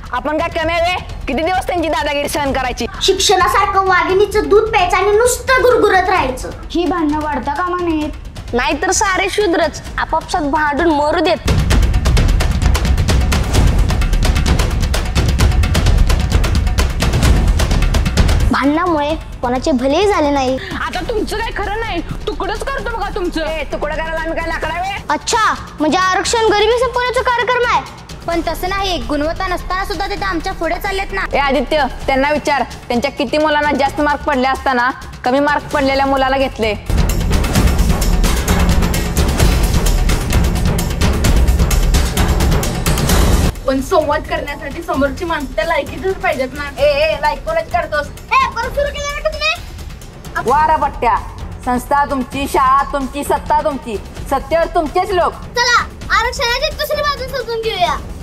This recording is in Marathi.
आपण काय कमी आहे? किती दिवस त्यांची दादागिरी सहन करायची? शिक्षणासारखं वाघिणीचं दूध प्यायचं आणि नुसतं गुरगुरत राहायचं. ही भांडणं वाढता कामा नयेत. नाहीतर सारे शूद्रच आपापसात भांडून मरू देत. भांडणामुळे कोणाचे भले झाले नाही. आता तुमचं काय खरं नाही, तुकडच करतो बघा तुमचं. तुकडं करायला आम्ही काय लाकडावे? अच्छा, म्हणजे आरक्षण गरिबी संपवण्याचा कार्यक्रम आहे. पण तसं नाही, गुणवत्ता नसताना सुद्धा ते आमच्या पुढे चाललेत ना. ए आदित्य, त्यांना विचार, त्यांच्या किती मुलांना जास्त मार्क पडले असताना कमी मार्क पडलेल्या मुलाला घेतले. पण संवाद करण्यासाठी समोरची माणसं त्या लायकीतच पाहिजेत ना. ए लाईक कोणाची करतोस? परत सुरू केलं ना तुम्ही. वारा पट्ट्या, संस्था तुमची, शाळा तुमची, सत्ता तुमची, सत्तेवर तुमचेच लोक. चला आरक्षणाची दुसरी बाजू समजून घेऊया.